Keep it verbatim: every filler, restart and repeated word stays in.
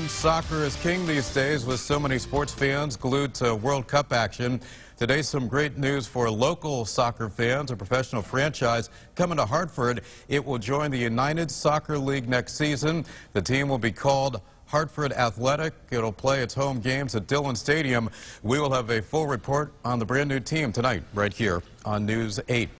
Men's soccer is king these days with so many sports fans glued to World Cup action. Today, some great news for local soccer fans. A professional franchise coming to Hartford. It will join the United Soccer League next season. The team will be called Hartford Athletic. It'll play its home games at Dillon Stadium. We will have a full report on the brand new team tonight right here on News eight.